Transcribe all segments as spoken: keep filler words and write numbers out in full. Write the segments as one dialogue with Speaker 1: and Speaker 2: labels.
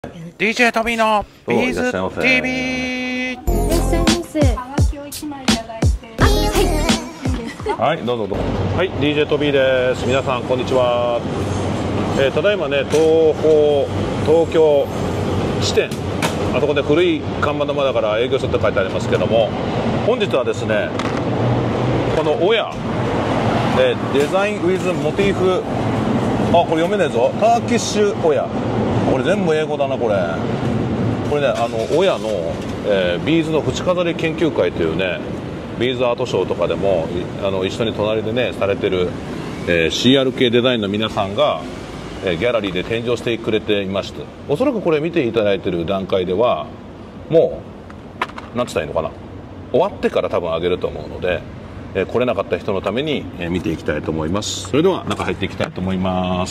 Speaker 1: ディージェー トミーのビーズ ティービー。
Speaker 2: いらっしゃいませ。
Speaker 3: はがきを一枚いただいて。
Speaker 2: あ、はい。
Speaker 1: はい、どうぞどうぞ。はい、ディージェー トミーです。皆さんこんにちは。えー、ただいまね、東宝東京支店、あそこで古い看板のままだから営業所って書いてありますけども、本日はですね、このオヤ、えー、デザインウィズモチーフ、あ、これ読めないぞ。ターキッシュオヤ。これ全部英語だな、これ。これね、あのオヤの、えー、ビーズの縁飾り研究会というね、ビーズアートショーとかでもあの一緒に隣でねされてる、えー、シーアール 系デザインの皆さんが、えー、ギャラリーで展示をしてくれていまして、おそらくこれ見ていただいている段階ではもう何て言ったらいいのかな、終わってから多分あげると思うので、えー、来れなかった人のために、えー、見ていきたいと思います。それでは中入っていきたいと思います。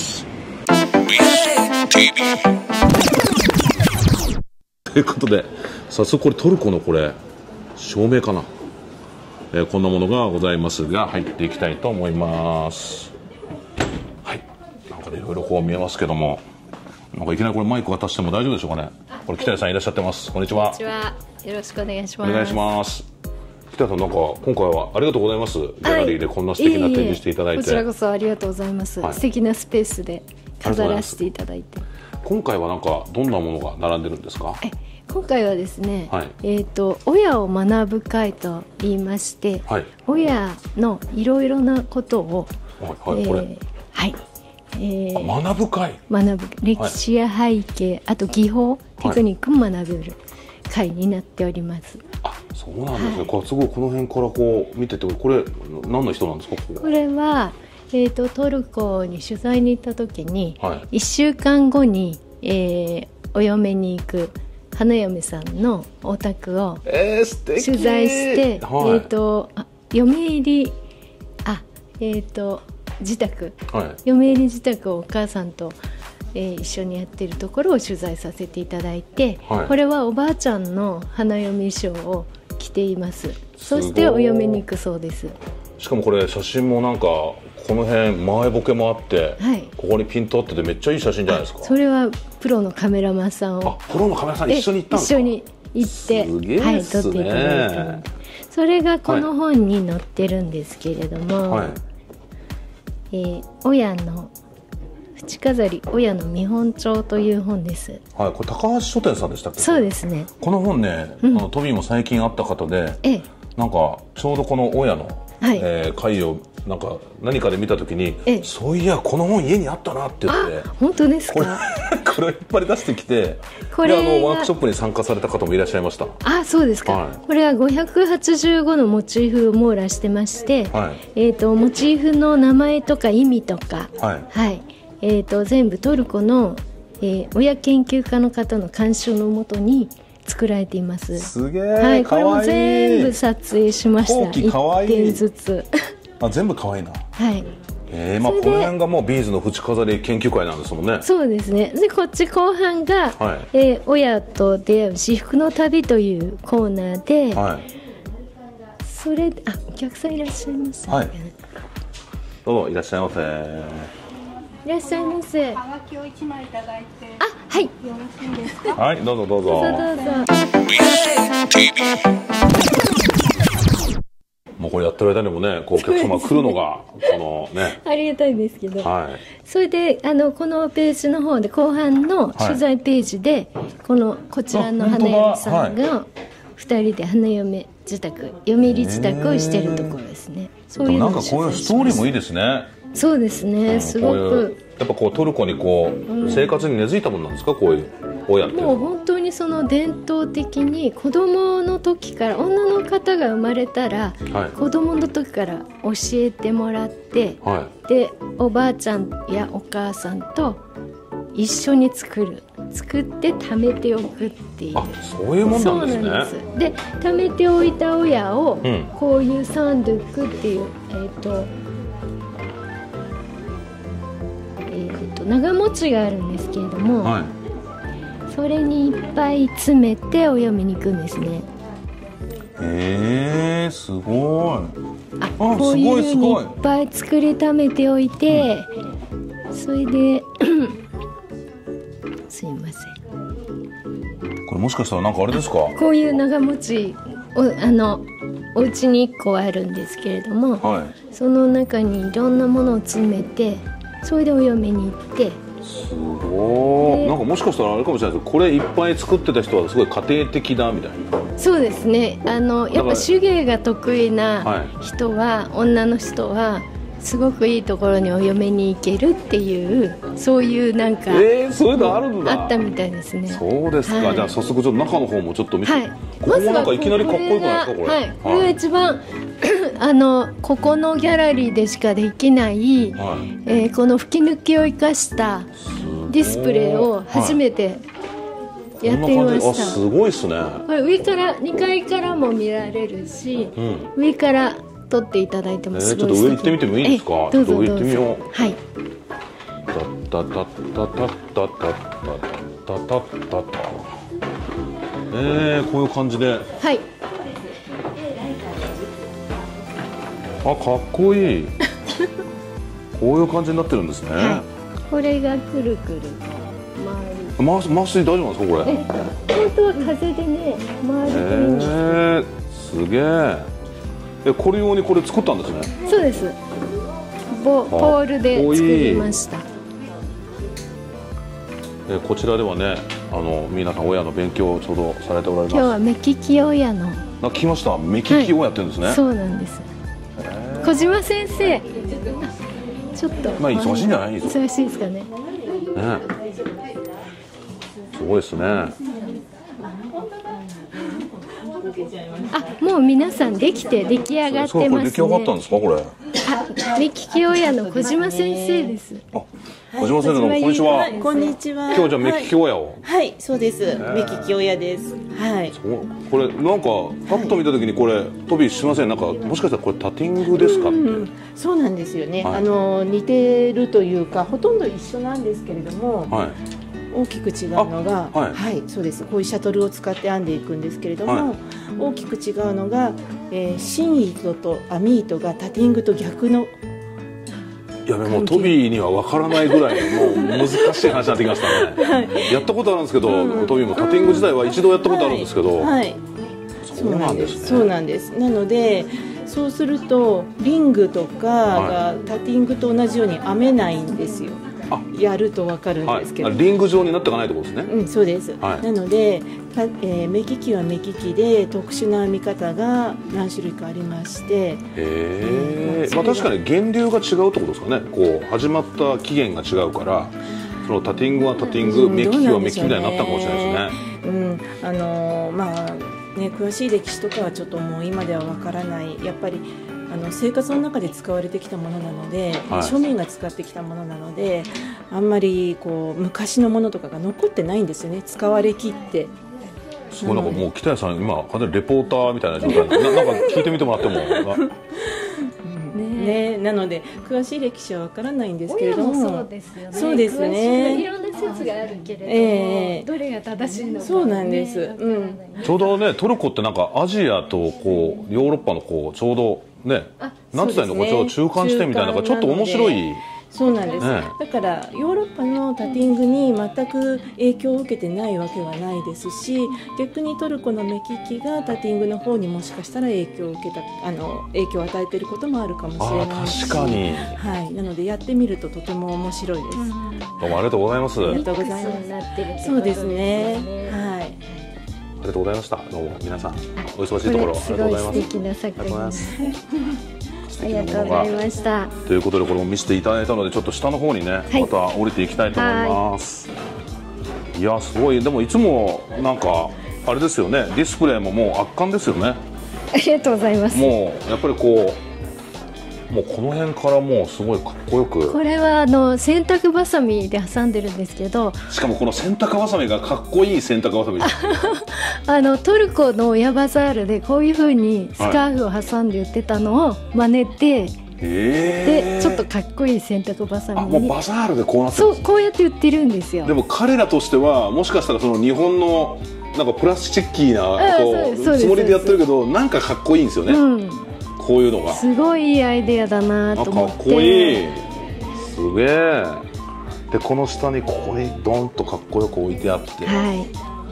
Speaker 1: ということで、早速これトルコのこれ照明かな、えー、こんなものがございますが入っていきたいと思います。はい、なんかいろいろこう見えますけども、なんかいきなりこれマイク渡しても大丈夫でしょうかね。これ北谷さんいらっしゃってます。こんにちは。
Speaker 2: こんにちは。よろしくお願いします。
Speaker 1: お願いします。北谷さん、なんか今回はありがとうございます。ギャラリーでこんな素敵な展示していただいて、
Speaker 2: こちらこそありがとうございます、はい、素敵なスペースで飾らせていただいて。
Speaker 1: 今回はなんかどんなものが並んでるんですか。
Speaker 2: え今回はですね、
Speaker 1: はい、
Speaker 2: えーと親を学ぶ会と言いまして、はい、親のいろいろなことを、
Speaker 1: はいはい、これ、
Speaker 2: はいえ
Speaker 1: ー、学ぶ会、
Speaker 2: 学ぶ歴史や背景、はい、あと技法、テクニックも学べる会になっております。
Speaker 1: あ、そうなんですね。はい、すごいこの辺からこう見てて、これ何の人なんですか。こ
Speaker 2: れは、えーと、トルコに取材に行った時に、はい、いっしゅうかんごに、えー、お嫁に行く花嫁さんのお宅を取材して、えーはい、えーと嫁入りあ、えーと自宅、はい、嫁入り自宅をお母さんと、えー、一緒にやってるところを取材させていただいて、はい、これはおばあちゃんの花嫁衣装を着ています。そしてお嫁に行くそうです。
Speaker 1: しかもこれ写真もなんかこの辺前ボケもあって、はい、ここにピント合っててめっちゃいい写真じゃないですか。
Speaker 2: それはプロのカメラマンさんを、
Speaker 1: あ、プロのカメラさん一緒に行ったんですか。
Speaker 2: 一緒に行って、
Speaker 1: すげえっすね、
Speaker 2: はい、撮っていただいて、それがこの本に載ってるんですけれども、はい、えー、親の縁飾り親の見本帳という本です。
Speaker 1: はい、これ高橋書店さんでしたっけ。
Speaker 2: そうですね。
Speaker 1: この本ね、うん、あのトビーも最近会った方で、ええ、なんかちょうどこの親の、はい、えー、会をなんか何かで見たときに、ええ、そういやこの本家にあったなって言って。
Speaker 2: 本当ですか。
Speaker 1: これを引っ張り出してきて、これあのワークショップに参加された方もいらっしゃいました。
Speaker 2: あ、そうですか。はい、これはごひゃくはちじゅうごのモチーフを網羅してまして、はい、えーとモチーフの名前とか意味とか、はい、はい、えーと全部トルコの、えー、親研究家の方の監修のもとに作られています。
Speaker 1: すげえ、
Speaker 2: はい、これも全部撮影しました。いっぺんずつ。
Speaker 1: あ、全部可愛いな。
Speaker 2: はい。
Speaker 1: えー、まあこの辺がもうビーズの縁飾り研究会なんですもんね。
Speaker 2: そうですね。でこっち後半が、はい、えー、親と出会う至福の旅というコーナーで、はい、それあお客さんいらっしゃいます、ね。はい。
Speaker 1: どうもいらっしゃいませ。
Speaker 2: いらっしゃいませ。
Speaker 3: はがきを一枚いただいて。
Speaker 2: あ、はい。
Speaker 3: よろしいですか。
Speaker 1: はい、どうぞどうぞ。
Speaker 2: どうぞどうぞ。
Speaker 1: もうこれやってる間にもね、こうお客様が来るのがこのね。
Speaker 2: ありがたいですけど。
Speaker 1: はい。
Speaker 2: それであのこのページの方で後半の取材ページで、はい、このこちらの花嫁さんが二人で花嫁自宅、嫁入り自宅をしているところですね。
Speaker 1: そういうのをなんかこういうストーリーもいいですね。
Speaker 2: そうですね、うん、すごく
Speaker 1: やっぱこうトルコにこう、うん、生活に根付いたものなんですか、こういう親って。
Speaker 2: もう本当にその伝統的に子供の時から女の方が生まれたら、はい、子供の時から教えてもらって、はい、でおばあちゃんやお母さんと一緒に作る作って貯めておくっていう。
Speaker 1: あ、そういうもんなんですね。そうなんです。
Speaker 2: で貯めておいた親を、うん、こういうサンドゥックっていう、えーと長持ちがあるんですけれども、はい、それにいっぱい詰めてお嫁に行くんですね。
Speaker 1: へえ、すごい。
Speaker 2: あ、こういうふうにいっぱい作りためておいて、うん、それで、すいません。
Speaker 1: これもしかしたらなんかあれですか？
Speaker 2: こういう長持ちおあのお家にいっこあるんですけれども、はい、その中にいろんなものを詰めて、それでお嫁に行って。
Speaker 1: すごい。なんかもしかしたらあれかもしれないですけど、これいっぱい作ってた人はすごい家庭的だみたいな。
Speaker 2: そうですね。あのやっぱ手芸が得意な人は、はい、女の人はすごくいいところにお嫁に行けるっていう、そういうなんか、
Speaker 1: えー、そういうのあるんだ。
Speaker 2: あったみたいですね。
Speaker 1: そうですか。はい、じゃあ早速ちょっと中の方もちょっと見て。はい、ここもなんかいきなりかっこよくないですか、これ。はい、これが一番
Speaker 2: あのここのギャラリーでしかできない、はい、えー、この吹き抜けを生かしたディスプレイを初めてやってみました。
Speaker 1: あ、すごいですね。
Speaker 2: これ上からにかいからも見られるし、うん、上から撮っていただいてもすごい。
Speaker 1: えー、ちょっと上行ってみてもいいですか？
Speaker 2: どうぞどうぞ。
Speaker 1: 上行ってみよう。
Speaker 2: はい。
Speaker 1: タタタタタタタタタタタ。えー、こういう感じで。
Speaker 2: はい。
Speaker 1: あ、かっこいい。こういう感じになってるんですね。はい、
Speaker 2: これがくるくる
Speaker 1: 回る。麻酔大丈夫なんですか、これ？
Speaker 2: 本当は風でね、回るといいんですよ。
Speaker 1: えー、すげえ。え、これ用にこれ作ったんですね。
Speaker 2: そうです。ボポールで作りました。
Speaker 1: え、こちらではね、あの皆さん親の勉強をちょうどされておられます。
Speaker 2: 今日は目利き親の。
Speaker 1: あ、聞きました。目利きをやってるんですね。
Speaker 2: はい、そうなんです。小島先生。ちょっと。
Speaker 1: まあ忙しいんじゃない？
Speaker 2: 忙しいですかね。ね。
Speaker 1: すごいですね。
Speaker 2: あ、もう皆さんできて出来上がってますね。
Speaker 1: これ出来上がったんですか、これ？
Speaker 2: あ、目利き親の小島先生です。
Speaker 1: あ、小島先生どうもこんにちは。
Speaker 4: こんにちは。
Speaker 1: 今日じゃ目利き親を。
Speaker 4: はい、そうです。目利き親です。はい。
Speaker 1: これなんかパッと見た時にこれトビしません。なんかもしかしたらこれタティングですかって。
Speaker 4: そうなんですよね。あの似てるというかほとんど一緒なんですけれども。はい。大きく違うのが、はい、はい、そうです。こういうシャトルを使って編んでいくんですけれども、はい、大きく違うのが、えー、芯糸と編み糸がタティングと逆の。
Speaker 1: いやもうトビーには分からないぐらいもう難しい話になってきましたね。はい、やったことあるんですけど、うん、トビーもタティング自体は一度やったことあるんですけど、はいはい、そうなんですね。
Speaker 4: そうなんです。なのでそうするとリングとかがタティングと同じように編めないんですよ。やると分かるんですけど、
Speaker 1: はい、リング状になっていかないってことですね。
Speaker 4: うん、そうです。はい、なので、えー、目利きは目利きで特殊な編み方が何種類かありまして、へ
Speaker 1: え、まあ確かに源流が違うってことですかね。こう始まった起源が違うから、そのタティングはタティング、うん、目利きは目利きみたいになったかもしれないですね。
Speaker 4: うん、あのー、まあね、詳しい歴史とかはちょっともう今では分からない。やっぱりあの生活の中で使われてきたものなので、はい、庶民が使ってきたものなので、あんまりこう昔のものとかが残ってないんですよね。使われきって。
Speaker 1: すごいなんかもう北谷さん今完全にレポーターみたいな状態でな、なんか聞いてみてもらっても。
Speaker 4: ね、なので詳しい歴史はわからないんですけれども、
Speaker 2: そうですよね。
Speaker 4: そうですね。
Speaker 2: いろんな説があるけれども、えー、どれが正しいのか、ね、
Speaker 4: そうなんです。うん。
Speaker 1: ちょうどねトルコってなんかアジアとこうヨーロッパのこうちょうどね、なんつったらいいの、こうちょうど中間地点みたいなのがちょっと面白い。
Speaker 4: そうなんです、ね、だからヨーロッパのタティングに全く影響を受けてないわけはないですし、逆にトルコの目利きがタティングの方にもしかしたら影響を受けたあの影響を与えていることもあるかもしれないし、
Speaker 1: 確かに、
Speaker 4: はい、なのでやってみるととても面白いです。うん、
Speaker 1: どうもありがとうございます。
Speaker 4: ありがとうございます。そうですね。はい。
Speaker 1: ありがとうございました。どうも皆さんお忙しいところありがとうございます。
Speaker 2: 素敵な作品です。ありがとうございました。
Speaker 1: ということでこれも見せていただいたのでちょっと下の方にね、はい、また降りていきたいと思います。いやすごい。でもいつもなんかあれですよね、ディスプレイももう圧巻ですよね。
Speaker 2: ありがとうございます。
Speaker 1: もうやっぱりこうもうこの辺からもうすごいかっこよく。
Speaker 2: これはあの洗濯バサミで挟んでるんですけど、
Speaker 1: しかもこの洗濯バサミがかっこいい洗濯バサミです。
Speaker 2: あのトルコの親バザールでこういう風にスカーフを挟んで売ってたのを真似て、はい、でちょっとかっこいい洗濯バサミに。あ、も
Speaker 1: うバザールでこうなってるんですか。
Speaker 2: そう、こうやって売ってるんですよ。
Speaker 1: でも彼らとしてはもしかしたらその日本のなんかプラスチッキーなこうつもりでやってるけど、なんかかっこいいんですよね。うん、こういうのが
Speaker 2: すごいいいアイデアだなと思って。
Speaker 1: かっこいい。すげえ。でこの下にここにドンとかっこよく置いてあって、はい、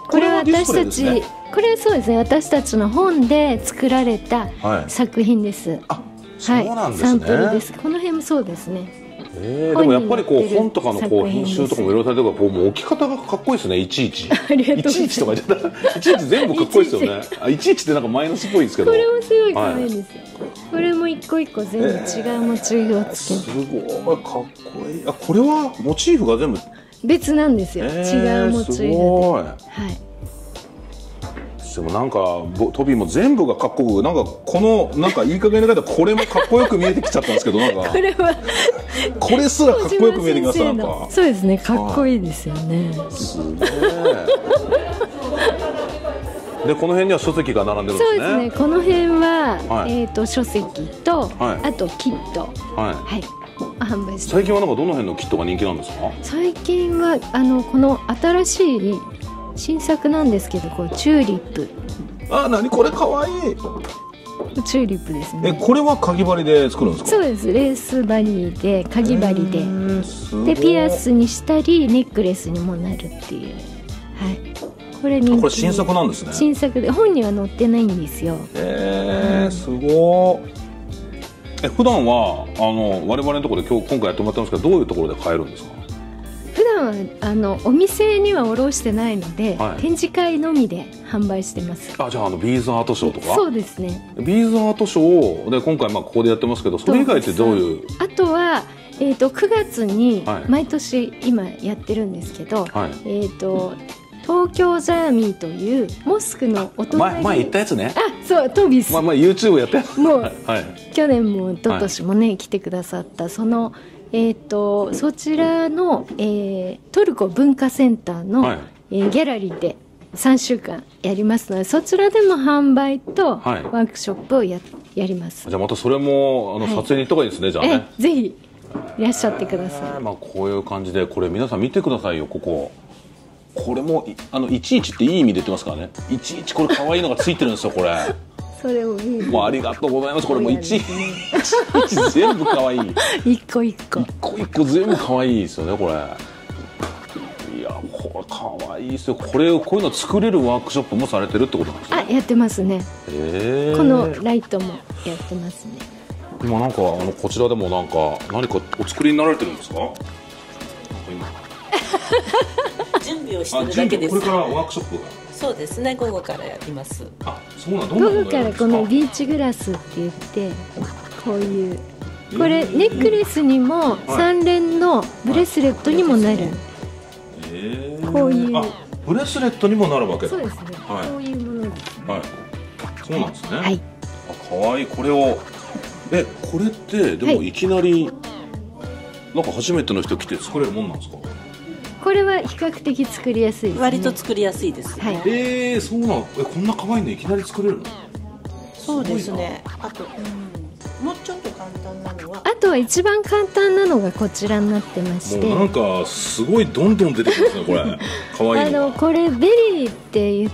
Speaker 2: これは私たち、これはそうですね、私たちの本で作られた作品です。
Speaker 1: あ、そうなんですね。
Speaker 2: サンプルです。この辺もそうですね。
Speaker 1: えー、でもやっぱりこう本とかのこう編集とかもいろいろされてるから、もう置き方がかっこいいですね。いちいちいちいちとか言っちゃったいちいち全部かっこいいですよね。あ、いちいちってなんかマイナスっぽいですけど、
Speaker 2: これもすごい可愛いんですよ、はい、これも一個一個全部違うモチーフをつけて、えー、す
Speaker 1: ごいかっこいい。あ、これはモチーフが全部
Speaker 2: 別なんですよ、えー、違うモチーフで、すごい、はい。
Speaker 1: でもなんかトビーも全部がかっこよく、なんかこのなんかいい加減な方、これもかっこよく見えてきちゃったんですけど、なんか
Speaker 2: これは
Speaker 1: これすらかっこよく見えてきました。なんか
Speaker 2: そうですね、かっこいいですよね。
Speaker 1: すごい。でこの辺には書籍が並んでるんですね。
Speaker 2: そうですね、この辺は、はい、えっと書籍と、はい、あとキット、はい、はい、販売して。
Speaker 1: 最近はなんかどの辺のキットが人気なんですか？
Speaker 2: 最近はあのこの新しい新作なんですけど、これチューリップ。
Speaker 1: あ、なにこれかわいい。
Speaker 2: チューリップですね。
Speaker 1: え、これはかぎ針で作るんですか？
Speaker 2: そうです、レース針でかぎ針で、でピアスにしたりネックレスにもなるっていう。はい。これ人気。
Speaker 1: これ新作なんですね。
Speaker 2: 新作で本には載ってないんですよ。
Speaker 1: えー、すごい。え、普段はあの我々のところで今日今回やってもらってますけど、どういうところで買えるんですか？
Speaker 2: 普段はあのお店には卸してないので、はい、展示会のみで販売してます。
Speaker 1: あ、じゃあ、あのビーズアートショーとか。
Speaker 2: そうですね。
Speaker 1: ビーズアートショーで今回まあここでやってますけど、それ以外ってどういう？
Speaker 2: あとは、えー、とくがつに毎年今やってるんですけど、はい、えっ、と東京ジャーミーというモスクのお隣、
Speaker 1: 前前言ったやつね。
Speaker 2: あ、そうトビス。
Speaker 1: まあまあ YouTube やって
Speaker 2: もう、はい、去年も一昨年もね、はい、来てくださったその。えー、とそちらの、えー、トルコ文化センターの、はい、えー、ギャラリーでさんしゅうかんやりますので、そちらでも販売とワークショップを や, やります。
Speaker 1: じゃあまたそれもあの、はい、撮影に行った方がいいですね。じゃあね、
Speaker 2: えぜひいらっしゃってください。
Speaker 1: えーまあ、こういう感じで、これ皆さん見てくださいよ。こここれもあのいちいちっていい意味で言ってますからね。いちいちこれ可愛いのがついてるんですよ。これ
Speaker 2: それを見る。
Speaker 1: もうありがとうございます。これもいちいち全部可愛い。
Speaker 2: 一個一個。
Speaker 1: 一個一個全部可愛いですよね。これ。いや、これ可愛いですよ。これをこういうの作れるワークショップもされてるってことなんですね。
Speaker 2: あ、やってますね。
Speaker 1: えー、
Speaker 2: このライトもやってますね。
Speaker 1: 今なんかあのこちらでもなんか何かお作りになられてるんですか？なんか
Speaker 5: 今準備をしてるだけです。
Speaker 1: これからワークショップが。
Speaker 5: そうですね、午後からやります。
Speaker 1: あ、そうなん、どんなものやるんですか？
Speaker 2: 午後からこのビーチグラスって言って、こういうこれネックレスにも三連のブレスレットにもなる、はい、えー、こういう、
Speaker 1: あ、ブレスレットにもなるわけだ。
Speaker 2: そうですね、はい、こういうものですね。
Speaker 1: はい、そうなんですね。
Speaker 2: はい。
Speaker 1: あ、かわいい。これをえ、これってでもいきなり、はい、なんか初めての人来て作れるもんなんですか？
Speaker 2: これは比較的作りやすいですね。
Speaker 5: 割と作りやすいです。
Speaker 2: はい。
Speaker 1: えー、そうなの。え、こんな可愛いのいきなり作れるの？
Speaker 5: そうですね。あと、うん、もうちょっと簡単なのは。
Speaker 2: あとは一番簡単なのがこちらになってまして。
Speaker 1: もうなんかすごいどんどん出てきますね、これ。可愛いの。
Speaker 2: あのこれベリーって言って、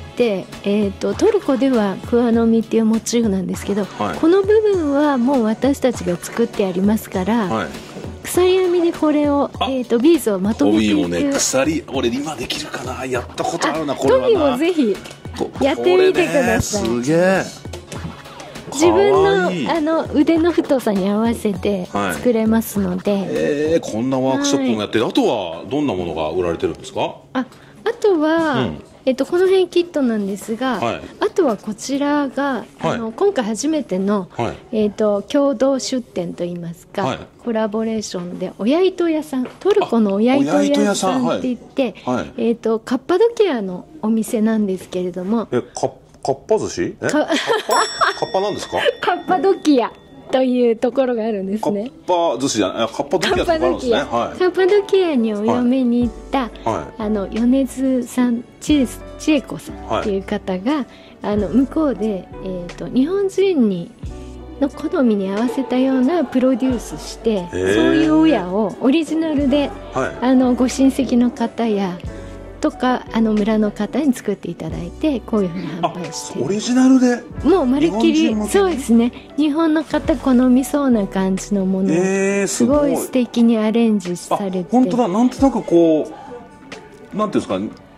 Speaker 2: えっとトルコではクワノミっていうモチーフなんですけど、はい、この部分はもう私たちが作ってありますから。はい、鎖編みでこれを、えー、とビーズをまとめていく。
Speaker 1: トビーもね、鎖俺今できるかな、やったことあるな。これはな。
Speaker 2: トビーもぜひやってみてください。
Speaker 1: ね、すげえ。
Speaker 2: 自分のあの腕の太さに合わせて作れますので、はい、
Speaker 1: えー、こんなワークショップもやって、はい、あとはどんなものが売られてるんですか？
Speaker 2: あ、あとは、うん、えっと、この辺キットなんですが、はい、あとはこちらが、はい、あの今回初めての、はい、えっと、共同出店といいますか、はい、コラボレーションで親糸屋さん、トルコの親糸屋さんって言って、はいはい、えっと、カッパドキアのお店なんですけれども。
Speaker 1: え、カッカッパ寿司？え、カッパ？カッパなんですか？
Speaker 2: カッパドキアというところがあるんですね。
Speaker 1: カッパ寿司じゃない、カッパドキアってあるんですね。はい、
Speaker 2: カッパドキアにお嫁に行った、はい、あの米津さん、千恵子さんっていう方が、はい、あの向こうで、えーと、日本人にの好みに合わせたようなプロデュースして、そういう親をオリジナルで、はい、あのご親戚の方やとかあの村の方に作っていただいて、こういうふうに販売して、
Speaker 1: オリジナルで
Speaker 2: もうまるっきり、そうですね、日本の方好みそうな感じのものを、えー、すごい素敵にアレンジされて。
Speaker 1: 本当だ、なんとなくこうなんていうんですか、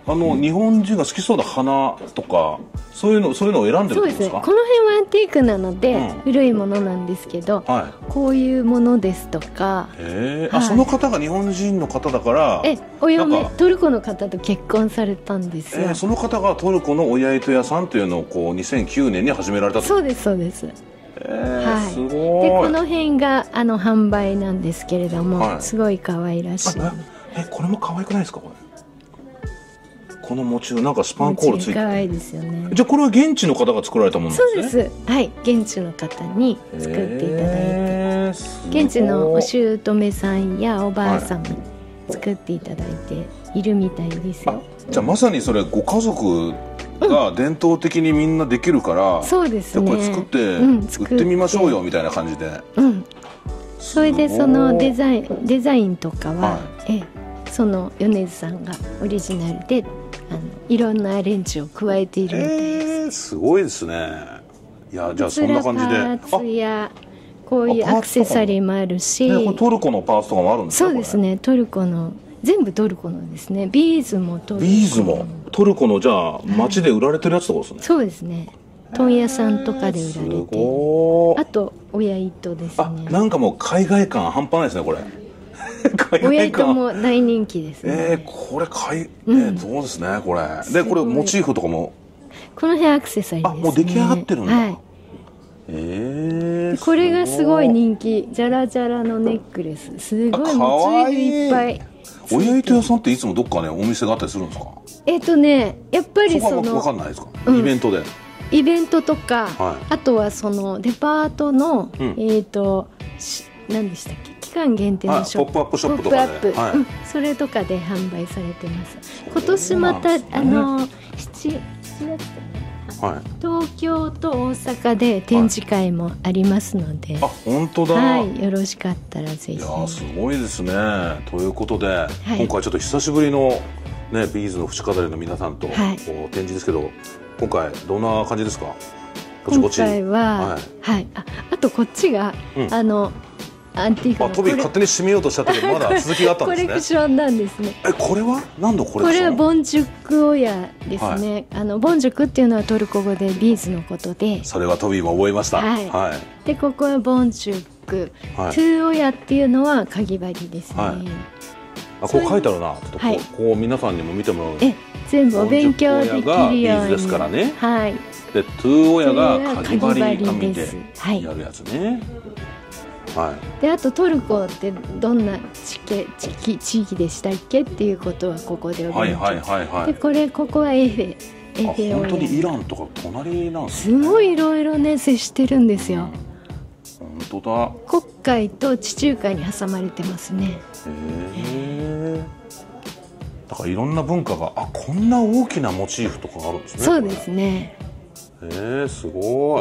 Speaker 1: あの日本人が好きそうな花とかそういうのそういうのを選んでるんですか？そうですね。
Speaker 2: この辺はアンティークなので、うん、古いものなんですけど、はい、こういうものですとか。
Speaker 1: へえ、はい、あ、その方が日本人の方だから。
Speaker 2: え、お嫁トルコの方と結婚されたんですよ。
Speaker 1: えー、その方がトルコの親糸屋さんというのをこうにせんきゅうねんに始められたと。
Speaker 2: そうですそうです。
Speaker 1: えー、はい、すごい。
Speaker 2: でこの辺があの販売なんですけれども、はい、すごい可愛らしい。
Speaker 1: え、これも可愛くないですかこれ？この餅のなんかスパンコールついてて
Speaker 2: 可愛いですよね。
Speaker 1: じゃあこれは現地の方が作られたものなんですね。
Speaker 2: そうです。はい、現地の方に作っていただいて、えー、現地のお姑さんやおばあさんに作っていただいているみたいですよ。はい、
Speaker 1: じゃあまさにそれご家族が伝統的にみんなできるから、うん、
Speaker 2: そうですね。
Speaker 1: これ作って、うん、売ってみましょうよみたいな感じで。
Speaker 2: うん。それでそのデザインデザインとかは、はい、えその米津さんがオリジナルであのいろんなアレンジを加えているみたいです。
Speaker 1: えー、すごいですね。いや、じゃあそんな感じで。
Speaker 2: パーツやこういうアクセサリーもあるし、
Speaker 1: ね、これトルコのパーツとかもあるんですか？
Speaker 2: そうですね。トルコの全部トルコのですね。ビーズもトルコ。
Speaker 1: ビーズもトルコのじゃあ街で売られてるやつとかですね。
Speaker 2: そうですね。問屋さんとかで売られて、あと親糸ですね。あ、
Speaker 1: なんかもう海外感半端ないですねこれ。
Speaker 2: 親糸も大人気ですね。え
Speaker 1: ー、これかい、えー、そうですねこれ。でこれモチーフとかも。
Speaker 2: この辺アクセサリーですね。
Speaker 1: あ、もう出来上がってるんだ。はい。
Speaker 2: えー、これがすごい人気。ジャラジャラのネックレス。すごいモチーフいっぱい。
Speaker 1: 親糸屋さんっていつもどっかねお店があったりするんですか？
Speaker 2: えっとね、やっぱりその。
Speaker 1: そこは分かんないですか？イベントで。
Speaker 2: イベントとか、はい、あとはそのデパートの、うん、えっと何でしたっけ、期間限定のショップ、
Speaker 1: ポップアップショップとかで、
Speaker 2: はい、うん、それとかで販売されてます。今年また、ね、あのしちがつ、はい、東京と大阪で展示会もありますので、はい、
Speaker 1: あ、本当だ、
Speaker 2: はい、よろしかったらぜひ。い
Speaker 1: やすごいですね。ということで、はい、今回ちょっと久しぶりのねビーズの縁飾りの皆さんと、はい、こう展示ですけど、今回どんな感じですか？
Speaker 2: 今回は、はい、はい、あ、あとこっちが、うん、あのアンティークの、
Speaker 1: あ、トビー勝手に締めようとしたけどまだ続きがあったんですね。
Speaker 2: コレクションなんですね。
Speaker 1: え、これは何のコレクション？
Speaker 2: これはボンジュックオヤですね。はい、あのボンジュックっていうのはトルコ語でビーズのことで、
Speaker 1: それはトビーも覚えました。はい。はい、
Speaker 2: でここはボンジュック、はい、トゥーオヤっていうのはかぎ針ですね。はい、
Speaker 1: あ、こう書いてあるな。ちょっとこう、はい、こう皆さんにも見てもらう。
Speaker 2: え、全部お勉強できるように。
Speaker 1: ビーズですからね。はい。で、トゥーオヤがかぎ針紙でやるやつね。はい。
Speaker 2: で、あとトルコってどんな地形、地域、地域でしたっけっていうことはここでお勉強。
Speaker 1: はいはいはいはい。
Speaker 2: で、これここはエフェ、エフェオヤ。
Speaker 1: 本当にイランとか隣なんです
Speaker 2: ね。すごいいろいろね接してるんですよ。
Speaker 1: 本当だ。
Speaker 2: 黒海と地中海に挟まれてますね。へ
Speaker 1: え。だからいろんな文化が、あ、こんな大きなモチーフとかがあるんですね。
Speaker 2: そうですね。
Speaker 1: へえ、すごい。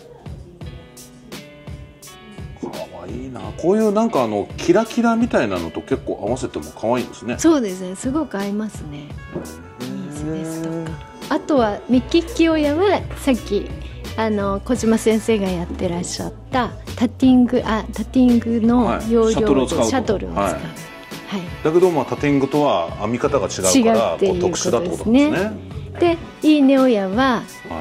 Speaker 1: 可愛いな。こういうなんかあのキラキラみたいなのと結構合わせても可愛いんですね。
Speaker 2: そうですね。すごく合いますね。ビーズですとか。あとはミッキッキオヤはさっきあの小島先生がやってらっしゃったタティング、あ、タティングの要領で、はい、シャトルを使う。シャトルを使う。はい。
Speaker 1: はい、だけどまあタティングとは編み方が違うからこう特殊だってことですね。
Speaker 2: で、イーネオヤは、はい、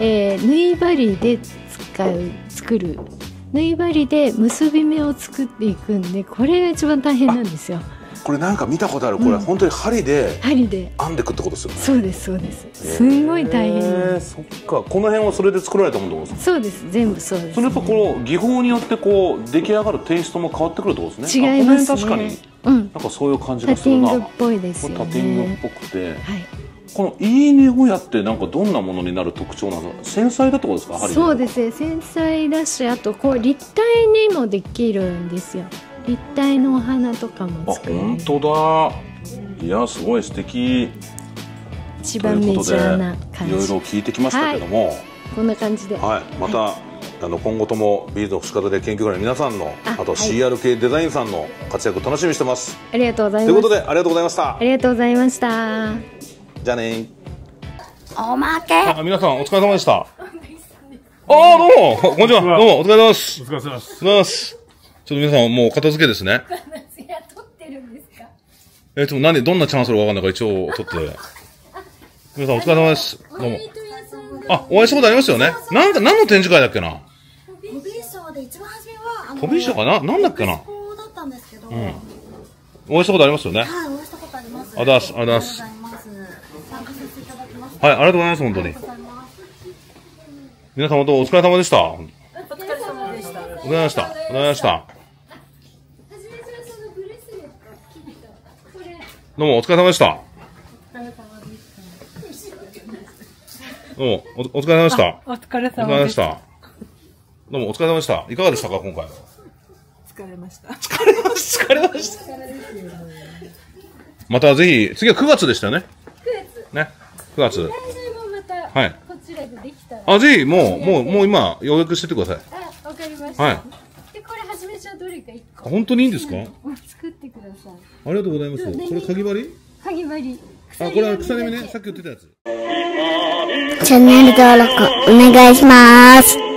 Speaker 2: えー、縫い針で使う作る縫い針で結び目を作っていくんで、これが一番大変なんですよ。
Speaker 1: これなんか見たことある。これ、うん、本当に針で
Speaker 2: 針で
Speaker 1: 編んでいくってことですよね。
Speaker 2: そうですそうです。すごい大変。えー、
Speaker 1: そっか。この辺はそれで作られたものですか？
Speaker 2: そうです。全部そうです、ね。
Speaker 1: それやっぱこの技法によってこう出来上がるテイストも変わってくるってことです
Speaker 2: ね。違いますね。
Speaker 1: 確かに、うん、なんかそういう感じがするな。
Speaker 2: タティングっぽいですよね。
Speaker 1: タティングっぽくて、はい、このイーネオヤってなんかどんなものになる特徴なの？繊細だってことですか？針
Speaker 2: そうですね。繊細だし、あとこう立体にもできるんですよ。立体のお花とかも作れる。
Speaker 1: あ、本当だ。いや、すごい素敵。
Speaker 2: 一番メジャーな感じ。
Speaker 1: いろいろ聞いてきましたけども、はい、
Speaker 2: こんな感じで、
Speaker 1: はい、また、はい、あの今後ともビーズの縁飾り研究会の皆さんの あ, あと シーアール 系デザインさんの活躍楽しみにしてます。
Speaker 2: ありがとうございます。
Speaker 1: ということでありがとうございました。
Speaker 2: ありがとうございました。
Speaker 1: じゃあね。
Speaker 3: おまけ。
Speaker 1: あ、皆さんお疲れ様でした。ああ、どうもこんにちは。どうもお疲れ様です。
Speaker 6: お疲れ様です。
Speaker 1: ちょっと皆さんもう片付けですね。
Speaker 3: 撮ってるんですか？
Speaker 1: えっと何どんなチャンスがわかんないから一応撮って。 皆さんお疲れ様です。どうも。あ、お会いしたことありますよね。なんか、何の展示会だっけな。
Speaker 3: ホビーショーで一番初めは、あの、
Speaker 1: ホビーショーかな、なんだっけな。
Speaker 3: だったんですけど、
Speaker 1: うん。お会いしたことありますよね。
Speaker 3: はい、お会いしたことあります。
Speaker 1: あだす、あだす。
Speaker 3: 参加させていただきました。
Speaker 1: はい、ありがとうございます、本当に。皆さん本当お疲れ様でした。お疲れ様でした。お疲れ様でした。お疲れ様でした。お疲れ様でした。どうもお疲れ様でした。どうもおお疲れ様でした。
Speaker 6: お疲れ様でした。
Speaker 1: どうもお疲れ様でした。いかがでしたか今回。
Speaker 6: 疲れました。
Speaker 1: 疲れました。疲れました。またぜひ次はくがつでしたよね。
Speaker 2: くがつ。
Speaker 1: ね。くがつ。
Speaker 2: 来年もまた、はい。こちらでできたら。
Speaker 1: あ、ぜひもうもうもう今予約しててください。
Speaker 2: あ、わかりました。はい。でこれはじめちゃんどれか一個。
Speaker 1: 本当にいいんですか？
Speaker 2: 作ってください。
Speaker 1: ありがとうございます。これかぎ針？
Speaker 2: かぎ針。
Speaker 1: あ、これは鎖目ね。さっき言ってたやつ。
Speaker 3: チャンネル登録お願いします。